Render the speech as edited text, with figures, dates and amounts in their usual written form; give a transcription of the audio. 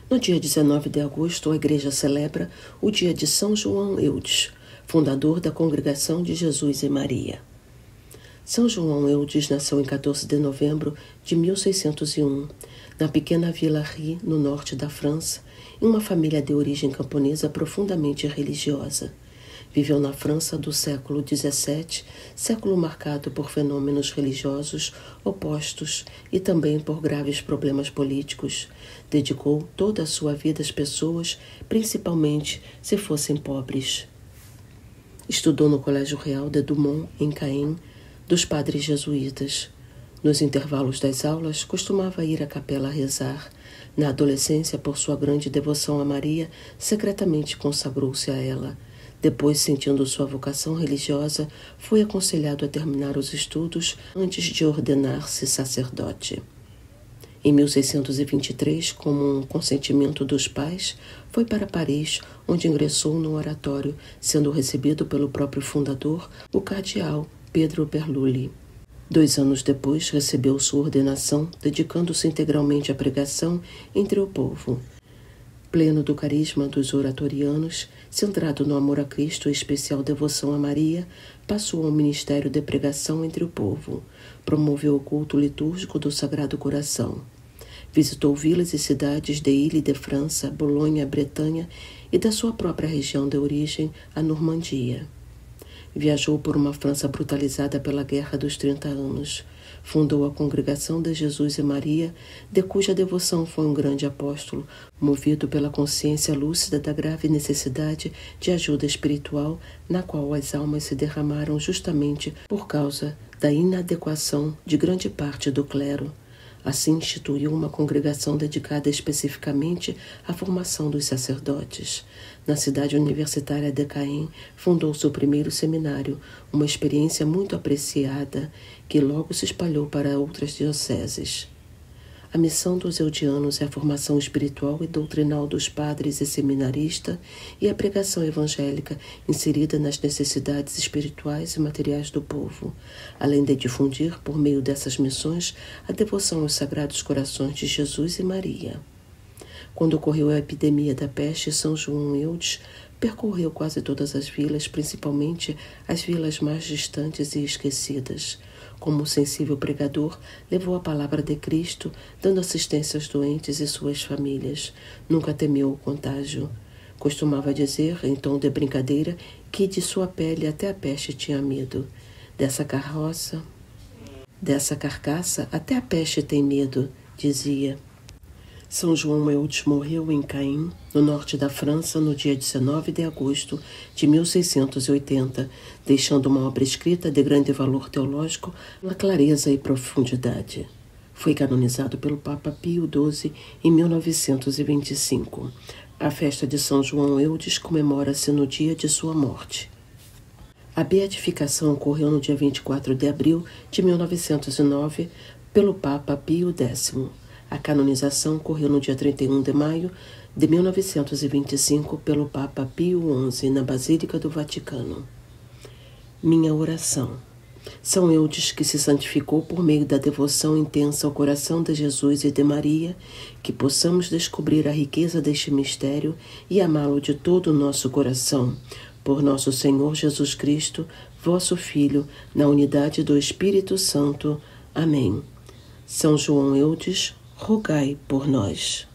No dia 19 de agosto, a Igreja celebra o dia de São João Eudes, fundador da Congregação de Jesus e Maria. São João Eudes nasceu em 14 de novembro de 1601, na pequena Vila Ry, no norte da França, em uma família de origem camponesa profundamente religiosa. Viveu na França do século XVII, século marcado por fenômenos religiosos opostos e também por graves problemas políticos. Dedicou toda a sua vida às pessoas, principalmente se fossem pobres. Estudou no Colégio Real de Dumont, em Caen, dos padres jesuítas. Nos intervalos das aulas, costumava ir à capela rezar. Na adolescência, por sua grande devoção a Maria, secretamente consagrou-se a ela. Depois, sentindo sua vocação religiosa, foi aconselhado a terminar os estudos antes de ordenar-se sacerdote. Em 1623, como um consentimento dos pais, foi para Paris, onde ingressou no oratório, sendo recebido pelo próprio fundador, o cardeal Pedro Berlulli. 2 anos depois, recebeu sua ordenação, dedicando-se integralmente à pregação entre o povo. Pleno do carisma dos oratorianos, centrado no amor a Cristo e especial devoção a Maria, passou ao ministério de pregação entre o povo. Promoveu o culto litúrgico do Sagrado Coração. Visitou vilas e cidades de Ile-de-France, Bolonha, Bretanha e da sua própria região de origem, a Normandia. Viajou por uma França brutalizada pela Guerra dos 30 Anos. Fundou a Congregação de Jesus e Maria, de cuja devoção foi um grande apóstolo, movido pela consciência lúcida da grave necessidade de ajuda espiritual, na qual as almas se derramaram justamente por causa da inadequação de grande parte do clero. Assim, instituiu uma congregação dedicada especificamente à formação dos sacerdotes. Na cidade universitária de Caen, fundou seu primeiro seminário, uma experiência muito apreciada que logo se espalhou para outras dioceses. A missão dos eudianos é a formação espiritual e doutrinal dos padres e seminaristas e a pregação evangélica inserida nas necessidades espirituais e materiais do povo, além de difundir, por meio dessas missões, a devoção aos Sagrados Corações de Jesus e Maria. Quando ocorreu a epidemia da peste, São João Eudes percorreu quase todas as vilas, principalmente as vilas mais distantes e esquecidas. Como sensível pregador, levou a palavra de Cristo, dando assistência aos doentes e suas famílias. Nunca temeu o contágio. Costumava dizer, em tom de brincadeira, que de sua pele até a peste tinha medo. Dessa carcaça até a peste tem medo, dizia. São João Eudes morreu em Caen, no norte da França, no dia 19 de agosto de 1680, deixando uma obra escrita de grande valor teológico pela clareza e profundidade. Foi canonizado pelo Papa Pio XII em 1925. A festa de São João Eudes comemora-se no dia de sua morte. A beatificação ocorreu no dia 24 de abril de 1909 pelo Papa Pio X. A canonização ocorreu no dia 31 de maio de 1925 pelo Papa Pio XI, na Basílica do Vaticano. Minha oração. São Eudes, que se santificou por meio da devoção intensa ao coração de Jesus e de Maria, que possamos descobrir a riqueza deste mistério e amá-lo de todo o nosso coração. Por nosso Senhor Jesus Cristo, vosso Filho, na unidade do Espírito Santo. Amém. São João Eudes, rogai por nós.